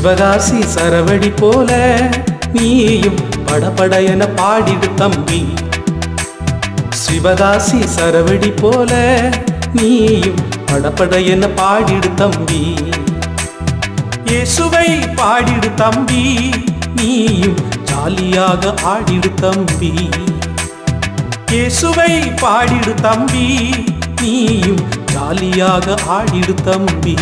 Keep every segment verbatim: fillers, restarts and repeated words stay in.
சிவகாசி சரவடி போல நீயும் படபடையன பாடிடு தம்பி. சிவகாசி சரவடி போல நீயும் படபடையன பாடிடு தம்பி. இயேசுவை பாடிடு தம்பி, நீயும் ஜாலியாக ஆடிடு தம்பி. இயேசுவை பாடிடு தம்பி, நீயும் ஜாலியாக ஆடிடு தம்பி.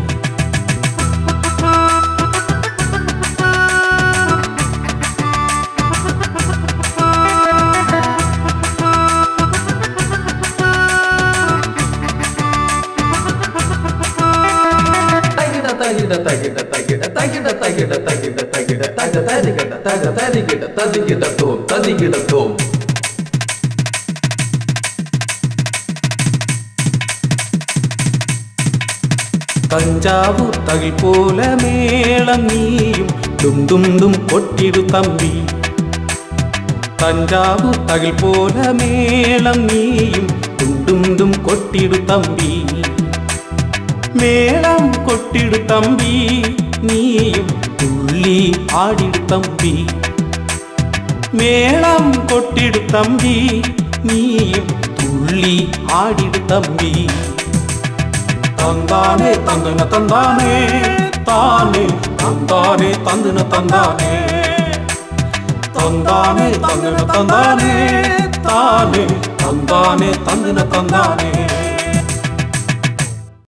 தகிட தகிட தகிட தகிட தகிட தகிட தக தரிகிட தக தரிகிட ததிகிட தோம் ததிகிட தோம். தஞ்சாவூர் தகில் போல மேளம் நீயும் டும் டும் டும் கொட்டிடு தம்பி. தஞ்சாவூர் தகில் போல மேளம் நீயும் டும் டும் டும் கொட்டிடு தம்பி. மேளம் கொட்டிடு தம்பி, நீயும் துள்ளி ஆடிடு தம்பி. மேளம் கொட்டிடு தம்பி, நீயும் துள்ளி ஆடிடு தம்பி. தந்தானே தந்தன தந்தானே தானே தந்தானே தந்தன தந்தானே. தந்தானே தந்தன தந்தானே தானே தந்தானே தந்தன தந்தானே.